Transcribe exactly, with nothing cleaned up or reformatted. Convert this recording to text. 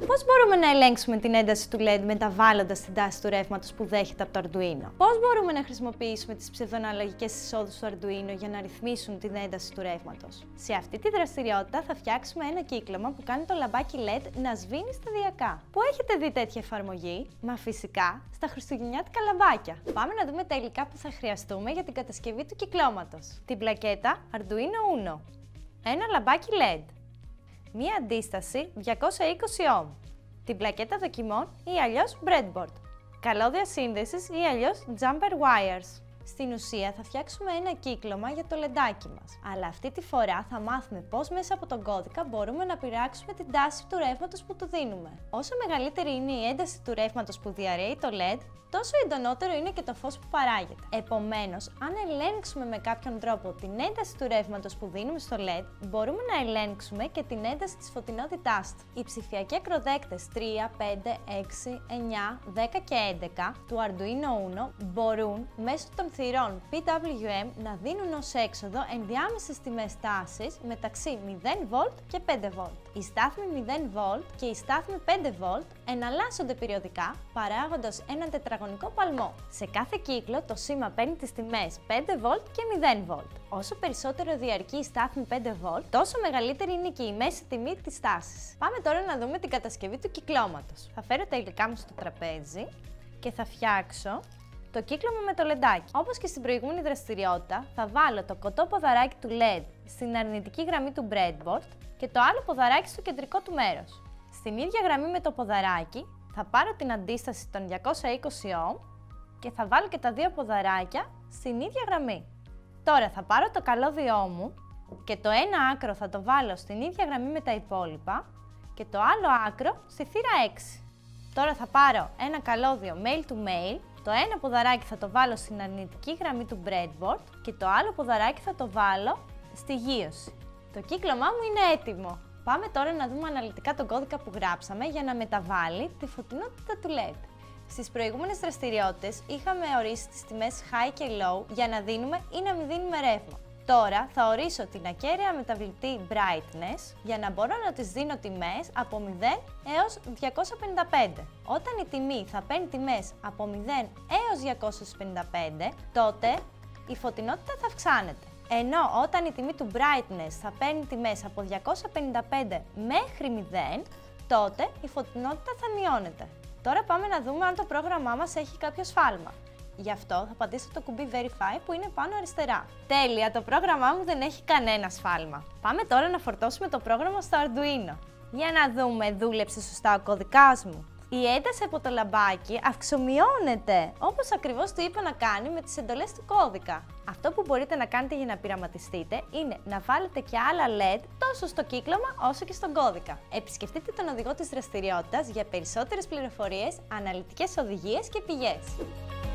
Πώς μπορούμε να ελέγξουμε την ένταση του ελ ι ντι μεταβάλλοντας την τάση του ρεύματος που δέχεται από το Arduino? Πώς μπορούμε να χρησιμοποιήσουμε τις ψευδοαναλογικές εισόδους του Arduino για να ρυθμίσουν την ένταση του ρεύματος? Σε αυτή τη δραστηριότητα θα φτιάξουμε ένα κύκλωμα που κάνει το λαμπάκι ελ ι ντι να σβήνει σταδιακά. Πού έχετε δει τέτοια εφαρμογή? Μα φυσικά στα χριστουγεννιάτικα λαμπάκια. Πάμε να δούμε τα υλικά που θα χρειαστούμε για την κατασκευή του κυκλώματος. Την πλακέτα Arduino Uno, ένα λαμπάκι ελ ι ντι, μία αντίσταση διακόσια είκοσι ohms, την πλακέτα δοκιμών ή αλλιώς breadboard, καλώδια σύνδεσης ή αλλιώς jumper wires. Στην ουσία θα φτιάξουμε ένα κύκλωμα για το λεντάκι μας, αλλά αυτή τη φορά θα μάθουμε πώς μέσα από τον κώδικα μπορούμε να πειράξουμε την τάση του ρεύματος που του δίνουμε. Όσο μεγαλύτερη είναι η ένταση του ρεύματος που διαρρέει το ελ ι ντι, τόσο εντονότερο είναι και το φως που παράγεται. Επομένως, αν ελέγξουμε με κάποιον τρόπο την ένταση του ρεύματος που δίνουμε στο ελ ι ντι, μπορούμε να ελέγξουμε και την ένταση της φωτεινότητάς του. Οι ψηφιακοί ακροδέκτες τρία, πέντε, έξι, εννιά, δέκα και έντεκα του Arduino Uno μπορούν μέσω των θυρών πι ντάμπλιου εμ να δίνουν ως έξοδο ενδιάμεσες τιμές τάσης μεταξύ μηδέν βολτ και πέντε βολτ. Οι στάθμοι μηδέν βολτ και οι στάθμοι πέντε βολτ εναλλάσσονται περιοδικά παράγοντας έναν τετραγωνικό παλμό. Σε κάθε κύκλο το σήμα παίρνει τις τιμές πέντε βολτ και μηδέν βολτ. Όσο περισσότερο διαρκεί η στάθμη πέντε βολτ, τόσο μεγαλύτερη είναι και η μέση τιμή της τάσης. Πάμε τώρα να δούμε την κατασκευή του κυκλώματος. Θα φέρω τα υλικά μου στο τραπέζι και θα φτιάξω το κύκλωμα με το λεντάκι. Όπως και στην προηγούμενη δραστηριότητα, θα βάλω το κοντό ποδαράκι του ελ ι ντι στην αρνητική γραμμή του breadboard και το άλλο ποδαράκι στο κεντρικό του μέρος. Στην ίδια γραμμή με το ποδαράκι, θα πάρω την αντίσταση των διακόσια είκοσι ohms και θα βάλω και τα δύο ποδαράκια στην ίδια γραμμή. Τώρα θα πάρω το καλώδιό μου και το ένα άκρο θα το βάλω στην ίδια γραμμή με τα υπόλοιπα και το άλλο άκρο στη θύρα έξι. Τώρα θα πάρω ένα καλώδιο male to male, το ένα ποδαράκι θα το βάλω στην αρνητική γραμμή του breadboard και το άλλο ποδαράκι θα το βάλω στη γείωση. Το κύκλωμά μου είναι έτοιμο. Πάμε τώρα να δούμε αναλυτικά τον κώδικα που γράψαμε για να μεταβάλει τη φωτεινότητα του ελ ι ντι. Στις προηγούμενες δραστηριότητες είχαμε ορίσει τις τιμές high και low για να δίνουμε ή να μην δίνουμε ρεύμα. Τώρα θα ορίσω την ακέραια μεταβλητή brightness για να μπορώ να τις δίνω τιμές από μηδέν έως διακόσια πενήντα πέντε. Όταν η τιμή θα παίρνει τιμές από μηδέν έως διακόσια πενήντα πέντε, τότε η φωτεινότητα θα αυξάνεται. Ενώ όταν η τιμή του brightness θα παίρνει τιμές από διακόσια πενήντα πέντε μέχρι μηδέν, τότε η φωτεινότητα θα μειώνεται. Τώρα πάμε να δούμε αν το πρόγραμμά μας έχει κάποιο σφάλμα. Γι' αυτό θα πατήσω το κουμπί Verify που είναι πάνω αριστερά. Τέλεια, το πρόγραμμά μου δεν έχει κανένα σφάλμα. Πάμε τώρα να φορτώσουμε το πρόγραμμα στο Arduino. Για να δούμε, δούλεψε σωστά ο κωδικάς μου? Η ένταση από το λαμπάκι αυξομειώνεται, όπως ακριβώς του είπα να κάνει με τις εντολές του κώδικα. Αυτό που μπορείτε να κάνετε για να πειραματιστείτε είναι να βάλετε και άλλα ελ ι ντι τόσο στο κύκλωμα όσο και στον κώδικα. Επισκεφτείτε τον οδηγό της δραστηριότητας για περισσότερες πληροφορίες, αναλυτικές οδηγίες και πηγές.